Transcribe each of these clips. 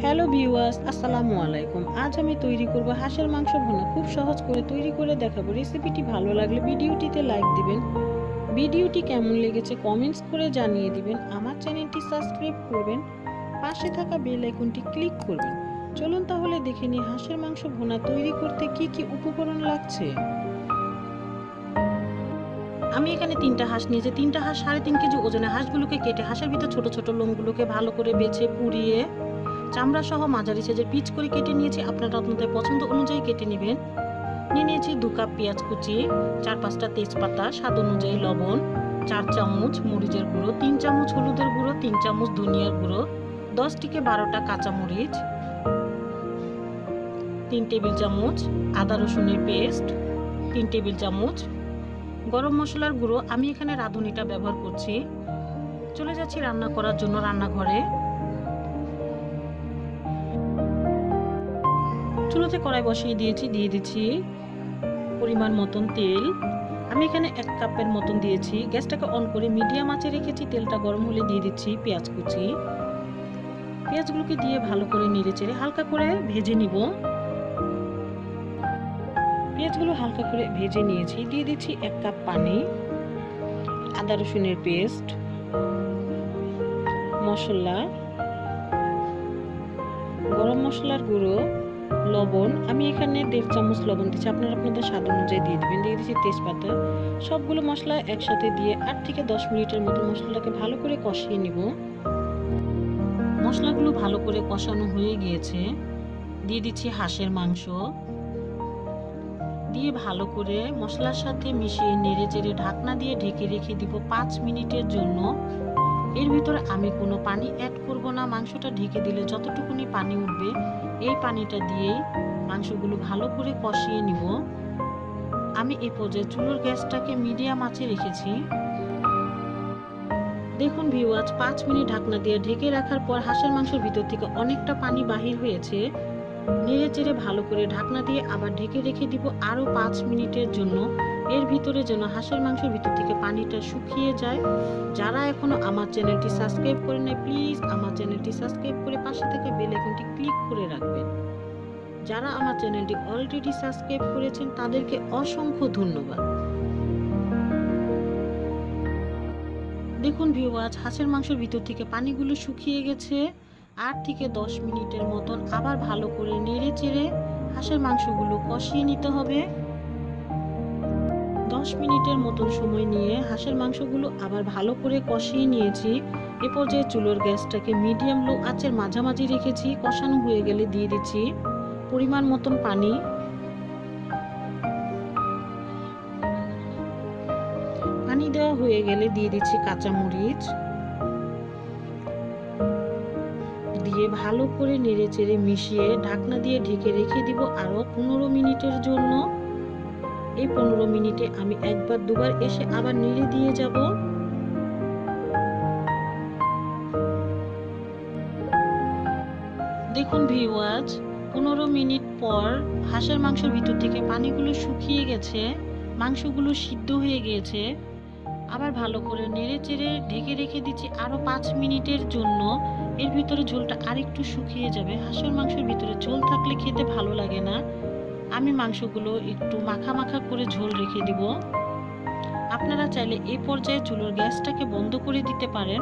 Hello viewers, আসসালামু আলাইকুম। আজ আমি তৈরি করব হাঁসের মাংস ভুনা। খুব সহজ করে তৈরি করে দেখাবো। রেসিপিটি ভালো লাগলে ভিডিওটিতে লাইক দিবেন। ভিডিওটি কেমন লেগেছে কমেন্টস করে জানিয়ে দিবেন। আমার চ্যানেলটি সাবস্ক্রাইব করবেন, পাশে থাকা বেল আইকনটি ক্লিক করবেন। চলুন তাহলে দেখে নিই হাঁসের মাংস ভুনা তৈরি করতে কি কি উপকরণ লাগছে। আমি এখানে 3টা হাঁস নিয়েছি। 3টা হাঁস 3.5 কেজি ওজনের হাঁসগুলোকে কেটে হাঁসের ভিতর ছোট ছোট লোমগুলোকে ভালো করে বেছে পুড়িয়ে চামড়া সহ মাঝারি সাইজের পিচ করে কেটে নিয়েছি। আপনারা আপনাদের পছন্দ অনুযায়ী কেটে নেবেন। নিয়েছি 2 কাপ পেঁয়াজ কুচি, 4-5টা তেজপাতা, স্বাদ অনুযায়ী লবণ, 4 চামচ মরিচের গুঁড়ো, 3 চামচ হলুদের গুঁড়ো, 3 চামচ ধনিয়ার গুঁড়ো, 10 থেকে 12টা কাঁচামরিচ, 3 টেবিল চামচ আদা রসুনের পেস্ট, 3 টেবিল চামচ গরম মশলার গুঁড়ো। আমি এখানে রাঁধুনিটা ব্যবহার করছি। চলে যাচ্ছি রান্না করার জন্য রান্নাঘরে। চুলোতে কড়াই বসিয়ে দিয়ে দিচ্ছি পরিমাণ মতন তেল। আমি এখানে 1 কাপের মতন দিয়েছি। গ্যাসটাকে অন করে মিডিয়াম আঁচে রেখেছি। তেলটা গরম হলে দিয়ে দিচ্ছি পেঁয়াজ কুচি। পেঁয়াজগুলোকে দিয়ে ভালো করে নেড়েচেড়ে হালকা করে ভেজে নিব। পেঁয়াজগুলো হালকা করে ভেজে নিয়েছি। দিয়ে দিচ্ছি 1 কাপ পানি, আদা রসুনের পেস্ট, মশলা, গরম মশলার গুঁড়ো, লবণ। আমি এখানে 1.5 চামচ লবণ দিচ্ছি, আপনারা আপনাদের স্বাদ অনুযায়ী দিয়ে দেবেন। দিয়ে দিচ্ছি তেজপাতা। সবগুলো মশলা একসাথে দিয়ে 8 থেকে 10 মিনিটের মতো মশলাটাকে ভালো করে কষিয়ে নিব। মশলাগুলো ভালো করে কষানো হয়ে গিয়েছে। দিয়ে দিচ্ছি হাঁসের মাংস। দিয়ে ভালো করে মশলার সাথে মিশিয়ে নেড়েচেড়ে ঢাকনা দিয়ে ঢেকে রেখে দিব 5 মিনিটের জন্য। এর ভিতরে আমি কোনো পানি অ্যাড করব না। মাংসটা ঢেকে দিলে যতটুকুনি পানি উঠবে এই পানিটা দিয়েই মাংসগুলো ভালো করে কষিয়ে নিব। আমি এই পর্যায়ে চুলোর গ্যাসটাকে মিডিয়াম আঁচে রেখেছি। দেখুন ভিউয়ার্স, 5 মিনিট ঢাকনা দিয়ে ঢেকে রাখার পর হাঁসের মাংসের ভিতর থেকে অনেকটা পানি বাহির হয়েছে। নেড়ে চেড়ে ভালো করে ঢাকনা দিয়ে আবার ঢেকে রেখে দিব আরও 5 মিনিটের জন্য। এর ভিতরে যেন হাঁসের মাংসের ভিতর থেকে পানিটা শুকিয়ে যায়। যারা এখনো আমার চ্যানেলটি সাবস্ক্রাইব করে নাই, প্লিজ আমার চ্যানেলটি সাবস্ক্রাইব করে পাশে থেকে বেল আইকনটি ক্লিক করে রাখবেন। যারা আমার চ্যানেলটি অলরেডি সাবস্ক্রাইব করেছেন তাদেরকে অসংখ্য ধন্যবাদ। দেখুন ভিউয়ার্স, হাঁসের মাংসের ভিতর থেকে পানিগুলো শুকিয়ে গেছে। 8 থেকে 10 মিনিটের মতন আবার ভালো করে নেড়ে চেড়ে হাঁসের মাংসগুলো কষিয়ে নিতে হবে। 10 মিনিটের মতন সময় নিয়ে হাঁসের মাংসগুলো আবার ভালো করে কষিয়ে নিয়েছি। এ পর্যায়ে চুলোর গ্যাসটাকে মিডিয়াম লো আঁচের মাঝামাঝি রেখেছি। কষানো হয়ে গেলে দিয়ে দিচ্ছি পরিমাণ মতন পানি। পানি দেওয়া হয়ে গেলে দিয়ে দিচ্ছি কাঁচামরিচ। দিয়ে ভালো করে নেড়েচেড়ে মিশিয়ে ঢাকনা দিয়ে ঢেকে রেখে দিব আরো 15 মিনিটের জন্য। এই 15 মিনিটে আমি একবার দুবার এসে আবার নেড়ে দিয়ে যাব। দেখুন ভিউয়ার্স, 15 মিনিট পর হাঁসের মাংসের ভিতর থেকে পানিগুলো শুকিয়ে গেছে, মাংসগুলো সিদ্ধ হয়ে গিয়েছে। আবার ভালো করে নেড়ে চেড়ে ঢেকে রেখে দিচ্ছি আরো 5 মিনিটের জন্য। এর ভিতরে ঝোলটা আরেকটু শুকিয়ে যাবে। হাঁসের মাংসের ভিতরে ঝোল থাকলে খেতে ভালো লাগে না। আমি মাংসগুলো একটু মাখা মাখা করে ঝোল রেখে দিব। আপনারা চাইলে এই পর্যায়ে চুলোর গ্যাসটাকে বন্ধ করে দিতে পারেন।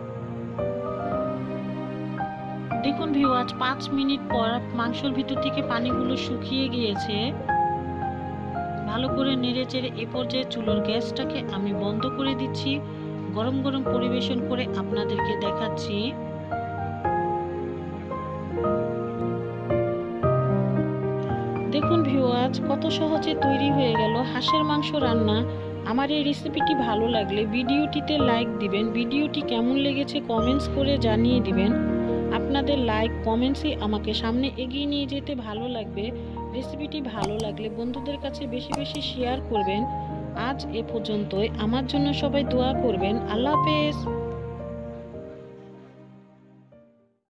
দেখুন ভিউয়ার্স, 5 মিনিট পর মাংসের ভিতর থেকে পানিগুলো শুকিয়ে গিয়েছে। ভালো করে নেড়ে চেড়ে এ পর্যায়ে চুলোর গ্যাসটাকে আমি বন্ধ করে দিচ্ছি। গরম গরম পরিবেশন করে আপনাদেরকে দেখাচ্ছি। দেখুন ভিউয়ার্স, কত সহজে তৈরি হয়ে গেল হাঁসের মাংস রান্না। আমার এই রেসিপিটি ভালো লাগলে ভিডিওটিতে লাইক দিবেন। ভিডিওটি কেমন লেগেছে কমেন্টস করে জানিয়ে দিবেন। আপনাদের লাইক কমেন্টসই আমাকে সামনে এগিয়ে নিয়ে যেতে ভালো লাগবে। রেসিপিটি ভালো লাগলে বন্ধুদের কাছে বেশি বেশি শেয়ার করবেন। আজ এ পর্যন্তই। আমার জন্য সবাই দোয়া করবেন। আল্লাহ হাফেজ।